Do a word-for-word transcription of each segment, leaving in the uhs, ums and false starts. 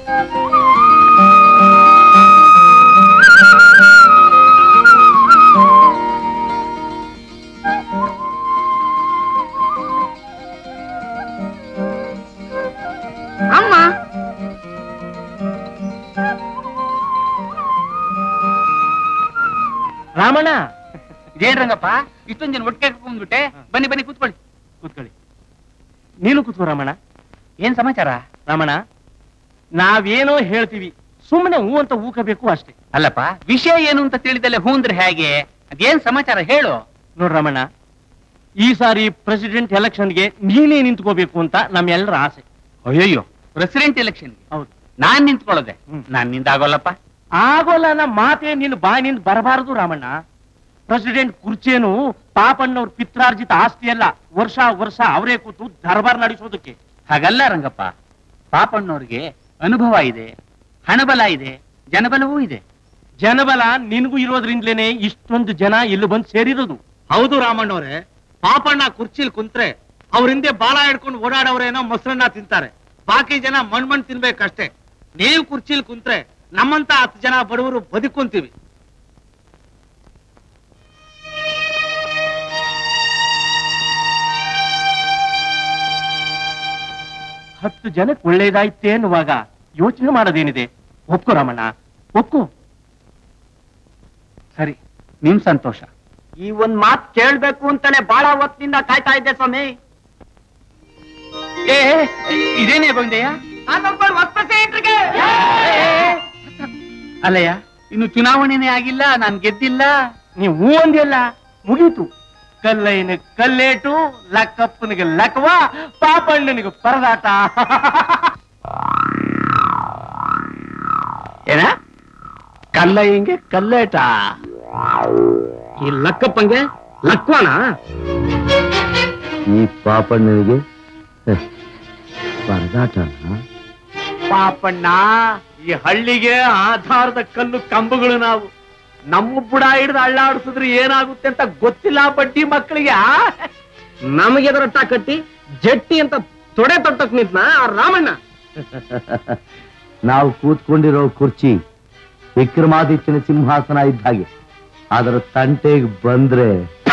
ಅಮ್ಮ ರಾಮಣ್ಣ, ಇದೇನ್ ರಂಗಪ್ಪ ಇಷ್ಟೊಂದು ಜನ ಒಟ್ಟಿಗೆ ಬಂದ್ಬಿಟ್ಟೆ? ಬನ್ನಿ ಬನ್ನಿ ಕೂತ್ಕೊಳ್ಳಿ ಕೂತ್ಕೊಳ್ಳಿ. ನೀನು ಕೂತ್ಕೋ ರಾಮಣ್ಣ. ಏನ್ ಸಮಾಚಾರ? ರಾಮಣ್ಣ, ನಾವೇನೋ ಹೇಳ್ತೀವಿ, ಸುಮ್ಮನೆ ಹೂ ಅಂತ ಊಕಬೇಕು ಅಷ್ಟೇ. ಅಲ್ಲಪ್ಪ, ವಿಷಯ ಏನು ಅಂತ ತಿಳಿದಲ್ಲೇ ಹೂ ಅಂದ್ರೆ ಹೇಗೆ? ಅದೇನ್ ಸಮಾಚಾರ ಹೇಳು. ನೋಡ್ ರಾಮಣ್ಣ, ಈ ಸಾರಿ ಪ್ರೆಸಿಡೆಂಟ್ ಎಲೆಕ್ಷನ್ಗೆ ನೀನೇ ನಿಂತ್ಕೋಬೇಕು ಅಂತ ನಮ್ಮೆಲ್ಲರ ಆಸೆ. ಅಯ್ಯಯ್ಯೋ, ಪ್ರೆಸಿಡೆಂಟ್ ಎಲೆಕ್ಷನ್? ಹೌದು. ನಾನ್ ನಿಂತ್ಕೊಳ್ಳೋದೆ? ನಾನ್ ನಿಂದಾಗೋಲ್ಲಪ್ಪ. ಆಗೋಲ್ಲ, ನಮ್ಮ ಮಾತೇ ನಿನ್ ಬಾಯಿನಿಂದ ಬರಬಾರದು ರಾಮಣ್ಣ. ಪ್ರೆಸಿಡೆಂಟ್ ಕುರ್ಚೇನು ಪಾಪಣ್ಣವ್ರ ಪಿತ್ರಾರ್ಜಿತ ಆಸ್ತಿ ಅಲ್ಲ, ವರ್ಷ ವರ್ಷ ಅವರೇ ಕೂತು ದರ್ಬಾರ್ ನಡೆಸೋದಕ್ಕೆ. ಹಾಗಲ್ಲ ರಂಗಪ್ಪ, ಪಾಪಣ್ಣವ್ರಿಗೆ ಅನುಭವ ಇದೆ, ಹಣಬಲ ಇದೆ, ಜನಬಲವೂ ಇದೆ. ಜನಬಲ ನಿನ್ಗೂ ಇರೋದ್ರಿಂದಲೇನೆ ಇಷ್ಟೊಂದು ಜನ ಇಲ್ಲಿ ಬಂದು ಸೇರಿರೋದು. ಹೌದು ರಾಮಣ್ಣವ್ರೆ, ಪಾಪಣ್ಣ ಕುರ್ಚಿಲ್ ಕುಂತ್ರೆ ಅವ್ರ ಹಿಂದೆ ಬಾಲ ಹಿಡ್ಕೊಂಡು ಓಡಾಡವ್ರೇನೋ ಮೊಸರನ್ನ ತಿಂತಾರೆ, ಬಾಕಿ ಜನ ಮಣ್ ಮಣ್ ತಿನ್ಬೇಕಷ್ಟೇ. ನೀವು ಕುರ್ಚಿಲ್ ಕುಂತ್ರೆ ನಮ್ಮಂತ ಹತ್ತು ಜನ ಬಡವರು ಬದುಕೊಂತೀವಿ. ಹತ್ತು ಜನಕ್ಕೆ ಒಳ್ಳೇದಾಯ್ತೆ ಅನ್ನುವಾಗ ಯೋಚನೆ ಮಾಡೋದೇನಿದೆ? ಒಪ್ಕೋ ರಾಮಣ್ಣ, ಒಪ್ಕೋ. ಸರಿ, ನಿಮ್ ಸಂತೋಷ. ಈ ಒಂದ್ ಮಾತ್ ಕೇಳ್ಬೇಕು ಅಂತಾನೆ ಬಹಳ ಹೊತ್ತಿನಿಂದ ಕಾಯ್ತಾ ಇದ್ದೆ ಸ್ವಾಮಿ. ಏ ಇದೇನೇ ಬಂದೆಯಾ? ಅಲ್ಲಯ್ಯ, ಇನ್ನು ಚುನಾವಣೆನೇ ಆಗಿಲ್ಲ, ನಾನ್ ಗೆದ್ದಿಲ್ಲ. ನೀವು ಹೂ ಅಂದಿಲ್ಲ, ಮುಗೀತು. ಕಲ್ಲಯ್ಯನ ಕಲ್ಲೇಟು, ಲಕ್ಕಪ್ಪನಿಗೆ ಲಕ್ವ, ಪಾಪಣ್ಣನಿಗೆ ಪರದಾಟ. ಏನ ಕಲ್ಲಯ್ಯಂಗೆ ಕಲ್ಲೇಟ, ಈ ಲಕ್ಕಪ್ಪಂಗೆ ಲಕ್ವನ? ಈ ಪಾಪಣ್ಣನಿಗೆ ಪರದಾಟ. ಪಾಪಣ್ಣ, ಈ ಹಳ್ಳಿಗೆ ಆಧಾರದ ಕಲ್ಲು ಕಂಬಗಳು ನಾವು. ನಮ್ಮ ಬುಡ ಹಿಡಿದು ಅಳ್ಳಾಡಿಸಿದ್ರೆ ಏನಾಗುತ್ತೆ ಅಂತ ಗೊತ್ತಿಲ್ಲ ಬಡ್ಡಿ ಮಕ್ಕಳಿಗೆ. ನಮಗೆ ಎದರಟ್ಟ ಕಟ್ಟಿ ಜಟ್ಟಿ ಅಂತ ತೊಡೆ ತೊಟ್ಟಕ್ ನಿಂತ ರಾಮಣ್ಣ. ನಾವು ಕೂತ್ಕೊಂಡಿರೋ ಕುರ್ಚಿ ವಿಕ್ರಮಾದಿತ್ಯನ ಸಿಂಹಾಸನ ಇದ್ದ ಹಾಗೆ, ಅದರ ತಂಟೆಗೆ ಬಂದ್ರೆ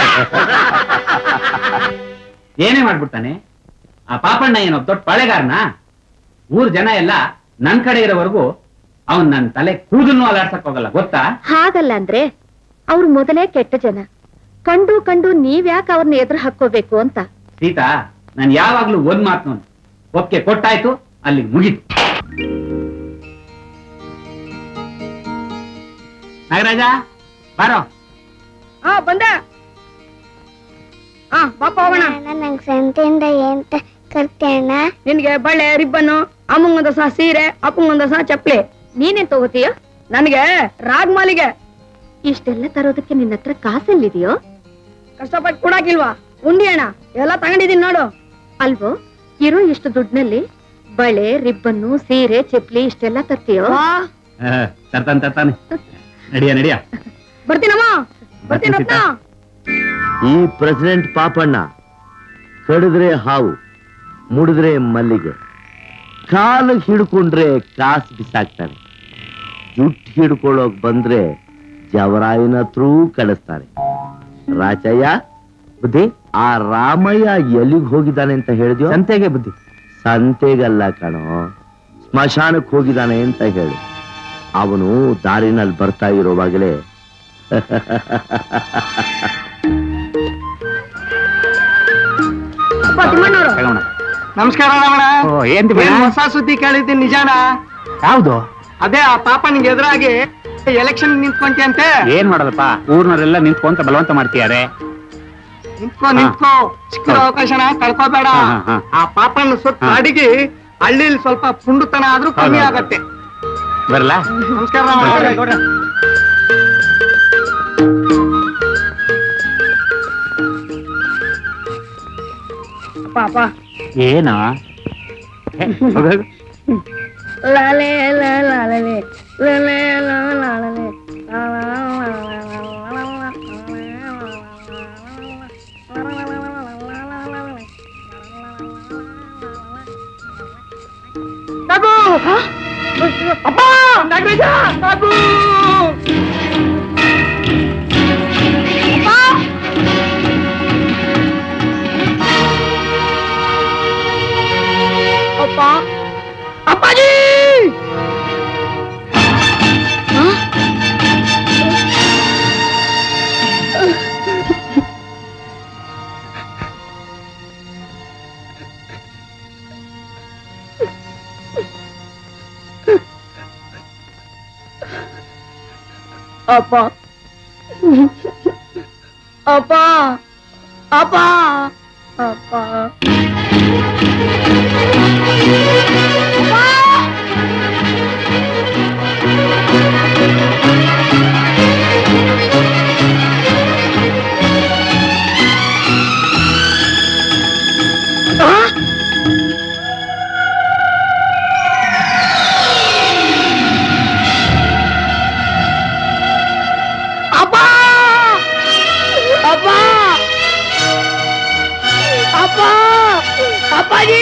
ಏನೇ ಮಾಡ್ಬಿಡ್ತಾನೆ ಆ ಪಾಪಣ್ಣ. ಏನೋ ದೊಡ್ಡ ಪಾಳೆಗಾರನ? ಊರ್ ಜನ ಎಲ್ಲ ನನ್ ಕಡೆ ಇರೋವರೆಗೂ ಅವನ್ ನನ್ ತಲೆ ಕೂದಲ್ನು ಅಲಾಡ್ಸಕ್ ಹೋಗಲ್ಲ, ಗೊತ್ತಾ? ಹಾಗಲ್ಲ ಅಂದ್ರೆ ಅವ್ರು ಮೊದಲೇ ಕೆಟ್ಟ ಜನ. ಕಂಡು ಕಂಡು ನೀವ್ಯಾಕೆ ಅವ್ರನ್ನ ಎದುರು ಹಾಕೋಬೇಕು ಅಂತ. ಸೀತಾ, ನಾನು ಯಾವಾಗ್ಲೂ ಒಂದ್ ಮಾತು, ಒಪ್ಪಿಗೆ ಕೊಟ್ಟಾಯ್ತು, ಅಲ್ಲಿ ಮುಗೀತು. ನಾಗರಾಜ ಬಾರೋ. ಹಾ ಬಂದೆ. ಹಾ ಬಾಪ ಹೋಗೋಣ. ನಂಗೆ ಸಂತೆಯಿಂದ ಏನ್ ಕರ್ತೇಣ? ನಿನ್ಗೆ ಬಳೆ, ರಿಬ್ಬನ್ನು, ಅಮ್ಮಂಗೊಂದ ಸಹ ಸೀರೆ, ಅಪ್ಪಂಗೊಂದ ಸಹ ಚಪ್ಲಿ. ನೀನೇನ್ ತಗೋತೀಯ? ನನಗೆ ರಾಗ್ಮಾಲಿಗೆ. ಇಷ್ಟೆಲ್ಲ ತರೋದಕ್ಕೆ ನಿನ್ನ ಹತ್ರ ಕಾಸೆಲ್ಲಿದೆಯೋ? ಕಷ್ಟಪಟ್ಟು ಕೊಡಾಕಿಲ್ವಾ? ಉಂಡಿ ಅಣ್ಣ ಎಲ್ಲ ತಗೊಂಡಿದೀನಿ ನೋಡು. ಅಲ್ವೋ, ಇರೋ ಇಷ್ಟು ದುಡ್ಡಿನಲ್ಲಿ ಬಳೆ, ರಿಬ್ಬನ್ನು, ಸೀರೆ, ಚಪ್ಲಿ ಇಷ್ಟೆಲ್ಲ ತರ್ತೀಯೋ? ತರ್ತಾನೆ ತರ್ತಾನೆ. ನಡಿಯ ನಡಿಯ. ಬರ್ತೀನಮ್ಮ, ಬರ್ತೀನಿ. ಈ ಪ್ರೆಸಿಡೆಂಟ್ ಪಾಪಣ್ಣ ಕಡಿದ್ರೆ ಹಾವು, ಮುಡಿದ್ರೆ ಮಲ್ಲಿಗೆ, ಕಾಲು ಹಿಡ್ಕೊಂಡ್ರೆ ಕಾಸು ಬಿಸಾಕ್ತಾರೆ, ಜುಟ್ಟು ಹಿಡ್ಕೊಳ್ಳೋಕ್ ಬಂದ್ರೆ ಜವರಾಯನ ಹತ್ರೂ ಕಳಿಸ್ತಾರೆ. ರಾಚಯ್ಯ ಬುದ್ಧಿ, ಆ ರಾಮಯ್ಯ ಎಲ್ಲಿಗೆ ಹೋಗಿದ್ದಾನೆ ಅಂತ ಹೇಳಿದ್ಯೋ? ಸಂತೆಗೆ ಬುದ್ಧಿ. ಸಂತೆಗಲ್ಲ ಕಣೋ, ಸ್ಮಶಾನಕ್ಕೆ ಹೋಗಿದ್ದಾನೆ ಅಂತ ಹೇಳು. ಅವನು ದಾರಿನಲ್ಲಿ ಬರ್ತಾ ಇರೋವಾಗಲೇ ನಮಸ್ಕಾರ ರಾಮಣ್ಣ. ಹೊಸ ಸುದ್ದಿ ಕೇಳಿದ್ದೀನಿ, ನಿಜಾನ? ಯಾವ್ದು? ಅದೇ ಆ ಪಾಪನಿಗೆ ಎದುರಾಗಿ ಎಲೆಕ್ಷನ್ ನಿಂತ್ಕೊಂತಿ ಅಂತೆ. ಏನ್ ಮಾಡೋದಪ್ಪ, ಊರ್ನವರೆಲ್ಲ ನಿಂತ್ಕೊಂತ ಬಲವಂತ ಮಾಡ್ತಿದ್ದಾರೆ. ನಿಂತ್ಕೋ ನಿಂತ್ಕೋ, ಸಿಕ್ಕಿರೋ ಅವಕಾಶನ ಕಳ್ಕೋಬೇಡ. ಆ ಪಾಪನ ಸುತ್ತ ಅಡಿಗೆ ಹಳ್ಳಿಲಿ ಸ್ವಲ್ಪ ಪುಂಡುತನ ಆದ್ರೂ ಕಮ್ಮಿ ಆಗತ್ತೆ. ಬರಲ್ಲ. ನಮಸ್ಕಾರ ರಾಮಣ್ಣ. ಪಾಪ ಏನ ಲಾಲೆ ಲಾಲೆ ಲಾಲೆ ಲಾಲೆ ಅಪ್ಪ ನಾಗರಾಜ ನಾಗು ಅಪ್ಪ ಅಪ್ಪಾಜಿ ಅಪ್ಪ ಅಪ್ಪ ಅಪ್ಪ ಅಪ್ಪ ಅಪ್ಪಾಜಿ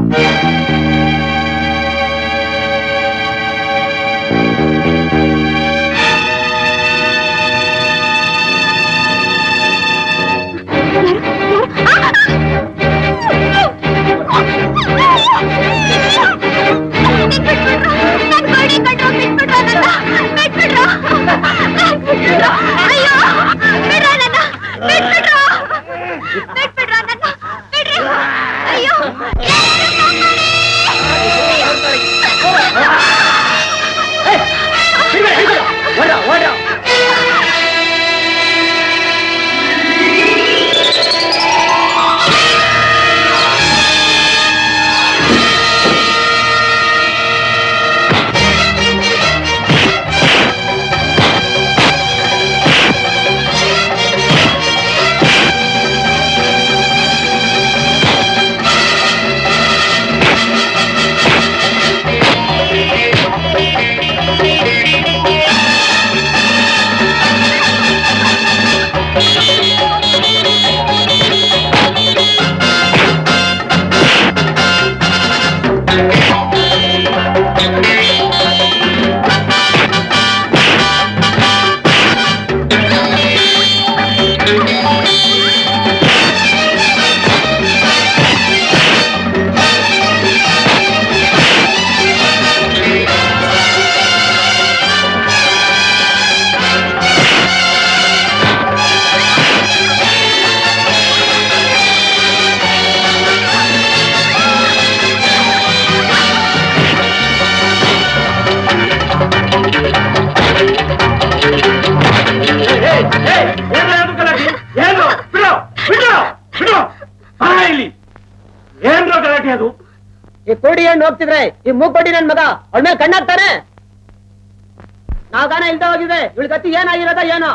ಕೋಡಿ ಹಣ್ಣು ಹೋಗ್ತಿದ್ರೆ ಈ ಮೂಕೊಡಿ ನನ್ ಮಗ ಅವಳ ಮೇಲೆ ಕಣ್ಣಾಗ್ತಾನೆ. ನಾಗಾನ ಇಲ್ದ ಹೋಗಿದೆ, ಇವಳ ಗತಿ ಏನಾಗಿರೋದ ಏನೋ.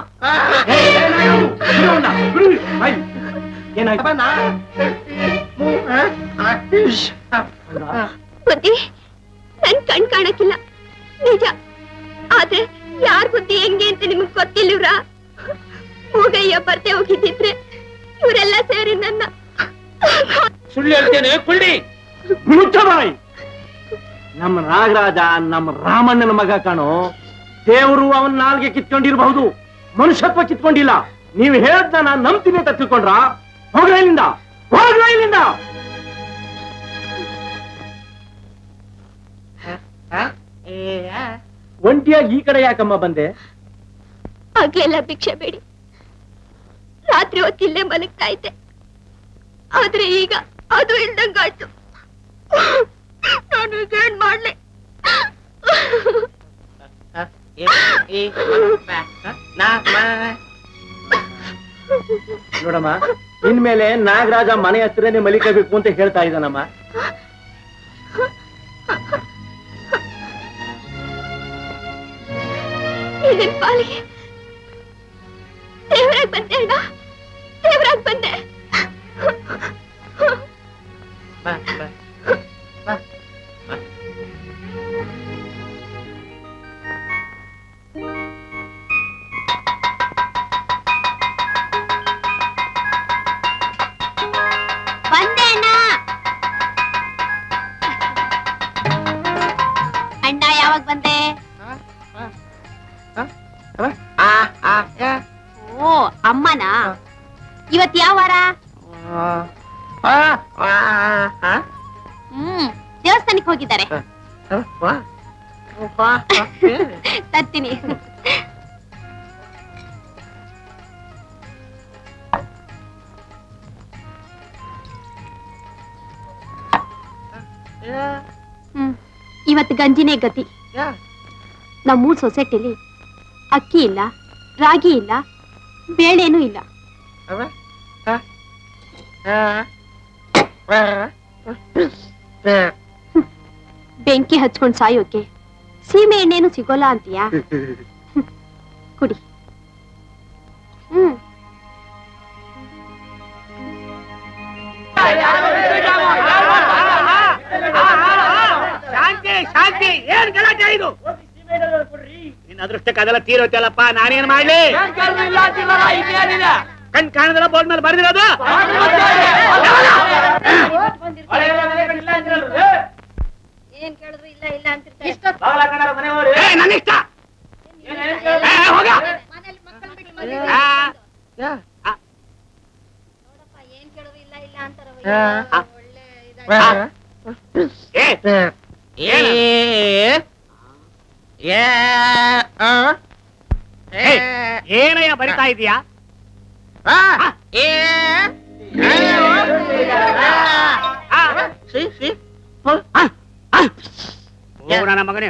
ಬುದ್ಧಿ ನನ್ ಕಣ್ ಕಾಣಕ್ಕಿಲ್ಲ ನಿಜ, ಆದ್ರೆ ಯಾರ್ ಬುದ್ಧಿ ಹೆಂಗೆ ಅಂತ ನಿಮಗ್ ಗೊತ್ತಿಲ್ಲವ್ರ. ಮೂಗಯ್ಯ ಬರ್ತೆ ಹೋಗಿದ್ದಿದ್ರೆ ಇವರೆಲ್ಲ ಸೇರಿ ನನ್ನ ಸುಳ್ಳು ಹೇಳ್ತೇನೆ ಕುಳ್ಳಿ ಮುಚ್ಚಬಾಯಿ. ನಮ್ಮ ನಾಗರಾಜ ನಮ್ಮ ರಾಮಣ್ಣನ ಮಗ ಕಾಣೋ. ದೇವರು ಅವನ್ ನಾಲ್ಗೆ ಕಿತ್ಕೊಂಡಿರಬಹುದು, ಮನುಷ್ಯತ್ವ ಕಿತ್ಕೊಂಡಿಲ್ಲ. ನೀವು ಹೇಳ್ದ ನಾನ್ ನಂಬ್ತೀನಿ ಅಂತ ತಿಳ್ಕೊಂಡ್ರ? ಹೋಗ್ರ ಇಲ್ಲಿಂದ, ಹೋಗ್ರ ಇಲ್ಲಿಂದ. ಒಂಟಿಯಾಗಿ ಈ ಕಡೆ ಯಾಕಮ್ಮ ಬಂದೆ? ಆಗ್ಲೆಲ್ಲ ಭಿಕ್ಷೆ ಬೇಡಿ ರಾತ್ರಿ ಹೊತ್ತಿಲ್ಲೇ ಮಲಗ್ತಾ ಇದ್ದೆ, ಆದ್ರೆ ಈಗ ಅದು ಇಲ್ದಂಗಾಯ್ತು. ನಾನು ಈಗ ಏನ್ ಮಾಡ್ಲೆ? ನೋಡಮ್ಮ, ಇನ್ಮೇಲೆ ನಾಗರಾಜ ಮನೆ ಹತ್ರನೇ ಮಲಿಕಬೇಕು ಅಂತ ಹೇಳ್ತಾ ಇದ್ದಾನಮ್ಮ. ನಿನ್ ಪಾಲಿಗೆ ದೇವರಾಗ್ ಬಂದೆ ಅಣ್ಣ, ದೇವರಾಗ್ ಬಂದೆ. ಬಂದೆ ಅಣ್ಣ. ಅಣ್ಣ ಯಾವಾಗ ಬಂದೆ? ಓ ಅಮ್ಮನಾ? ಇವತ್ ಯಾವ ವಾರ? ಹ್ಮ್ ದೇವಸ್ಥಾನಕ್ಕೆ ಹೋಗಿದ್ದಾರೆ. ತರ್ತೀನಿ. ಹ್ಮ್ ಇವತ್ತು ಗಂಜಿನೇ ಗತಿ. ನಮ್ಮೂರ್ ಸೊಸೈಟಿಲಿ ಅಕ್ಕಿ ಇಲ್ಲ, ರಾಗಿ ಇಲ್ಲ, ಬೇಳೆನೂ ಇಲ್ಲ. ಬೆಂಕಿ ಹಚ್ಕೊಂಡ್ ಸಾಯೋಕೆ ಸೀಮೆ ಎಣ್ಣೆನು ಸಿಗೋಲ್ಲ ಅಂತೀಯಾ? ಕುಡಿ. ಹ್ಮ್ ಶಾಂತಿ ಶಾಂತಿ, ಏನ್ ಗಲಾಟೆ ಇದು? ನಿನ್ನ ಅದೃಷ್ಟಕ್ಕಾದೆಲ್ಲ ತೀರೋತಲ್ಲಪ್ಪ, ನಾನೇನ್ ಮಾಡ್ಲಿ? ಕಣ್ ಕಾಣದಲ್ಲ ಬೋರ್ಡ್ ಮೇಲೆ ಬರ್ದಿರೋದು. ಏನಯ್ಯ ಬರಿತಾ ಇದೀಯಾ? ನನ್ನ ಮಗನೇ